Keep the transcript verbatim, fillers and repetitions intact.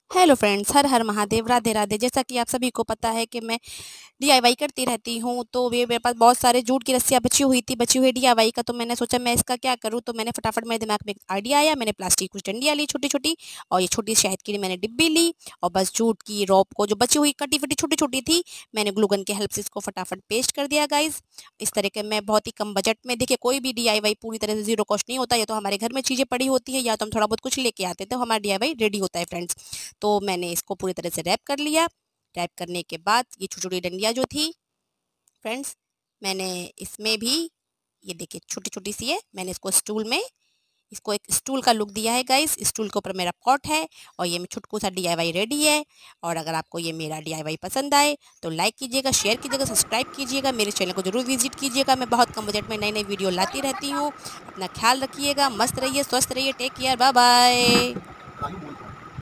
Hello friends, हर हर महादेव, राधे राधे। जैसा कि आप सभी को पता है कि मैं डीआईवाई करती रहती हूँ, तो ये मेरे पास बहुत सारे जूट की रस्सियाँ बची हुई थी, बची हुई डीआईवाई का। तो मैंने सोचा मैं इसका क्या करूँ, तो मैंने फटाफट मेरे दिमाग में एक आइडिया आया। मैंने प्लास्टिक की कुछ डंडियाँ ली छोटी छोटी, और ये छोटी शहद की मैंने डिब्बी ली, और बस जूट की रॉप को जो बची हुई कटी फटी छोटी छोटी थी, मैंने ग्लू गन की हेल्प से इसको फटाफट पेस्ट कर दिया गाइज। इस तरह के मैं बहुत ही कम बजट में, देखिए कोई भी डीआईवाई पूरी तरह से जीरो कॉस्ट नहीं होता। या तो हमारे घर में चीज़ें पड़ी होती है, या तो हम थोड़ा बहुत कुछ लेके आते थे, तो हमारा डीआईवाई रेडी होता है फ्रेंड्स। तो मैंने इसको पूरी तरह से रैप कर लिया। रैप करने के बाद ये छोटी छोटी डंडियाँ जो थी फ्रेंड्स, मैंने इसमें भी, ये देखिए छोटी छोटी सी है, मैंने इसको स्टूल में, इसको एक स्टूल का लुक दिया है गाइस। स्टूल के ऊपर मेरा पॉट है, और ये छुटकू सा डीआईवाई रेडी है। और अगर आपको ये मेरा डीआईवाई पसंद आए तो लाइक कीजिएगा, शेयर कीजिएगा, सब्सक्राइब कीजिएगा, मेरे चैनल को जरूर विजिट कीजिएगा। मैं बहुत कम बजट में नई नई वीडियो लाती रहती हूँ। अपना ख्याल रखिएगा, मस्त रहिए, स्वस्थ रहिए, टेक केयर, बाय बाय।